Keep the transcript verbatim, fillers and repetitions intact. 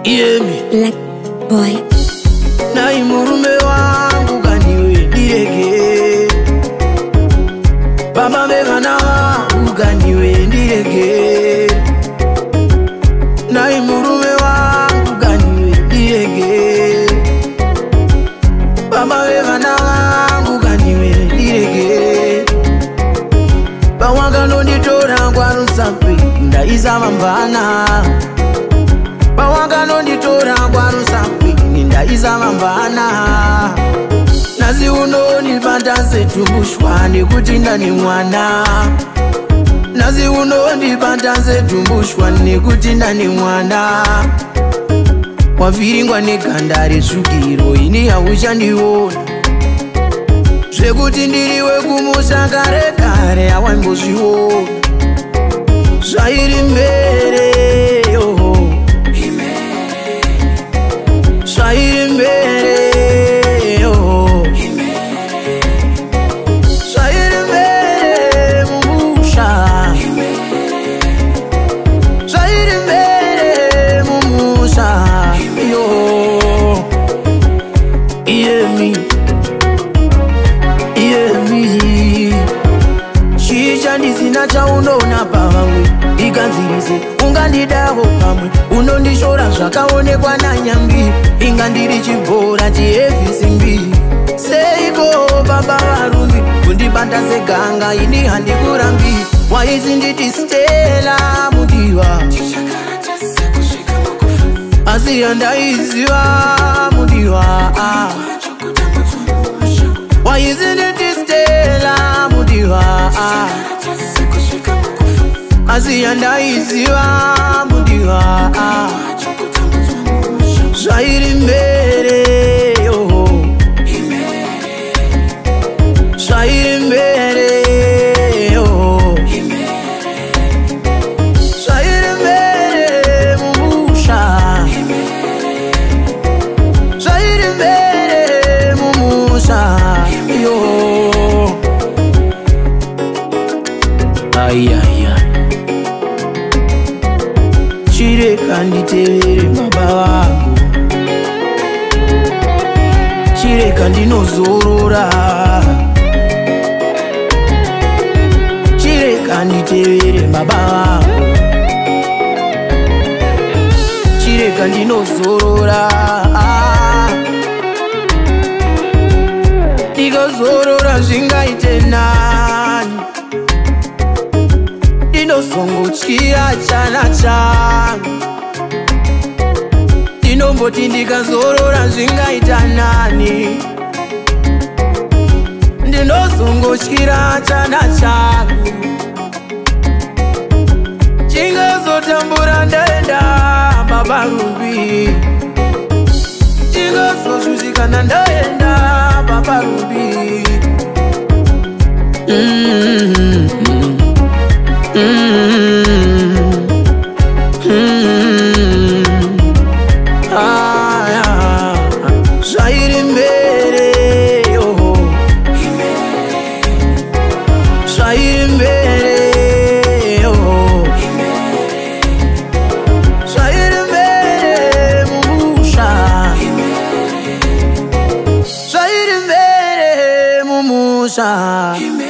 Hear me, Black boy. na imurume wangu kaniwe direge. Baba mevana wangu kaniwe direge. Na imurume wangu kaniwe direge. Baba mevana wangu kaniwe direge. Bawanga no nditora kwa rusapi ndaiza mambana. Bawanga no nditora kwa rusapi ndaiza mambana. Nazi uno nilipandase tumbushwani kuti ndani mwana. Nazi uno nilipandase tumbushwani kuti ndani mwana. Waviringwa negandari sukiro ini hauchandiona. Zvekuti ndiriwe kumusha kare kare hawaimbozviona. Zvairi mbere yoho Zvairi mbere yoho Zvairi mbere mumusha. Zvairi mbere mumusha yo. Hear me, hear me. Chicha ndisina chaunona pavamwe ikanzirise ungandidawo pamwe. Unondishora zvakaonekwa nanyambi inga ndiri chibhora chihevi simbi. Seiko baba varumbi kundibanda seganga ini handikurambi. Waizi nditi Stella mudiwa asi handaiziva mudiwa. Waizi nditi Stella mudiwa asi handaiziva mudiwa. Zvairi mbere yoho Zvairi mbere yoho Zvairi mbere mumusha. Zvairi mbere mumusha yo. Ayaya chireka nditevere baba vangu. Chireka ndinozorora. Chireka nditevere baba vangu. Chireka ndinozorora. Ndikazorora zvingaite nani. Ndinozongotyira chana changu. Ndinomboti ndikazorora zvingaita nani. Ndinozongotyira chana changu. Chingazotambura ndaenda baba rumbi. Chingazozvuzikana ndaenda baba rumbi. Mm-hmm. Mm-hmm. Mm-hmm. Ah, yeah. Zvairi mbere yoho Zvairi mbere yoho Zvairi mbere mumusha. Zvairi mbere mumusha.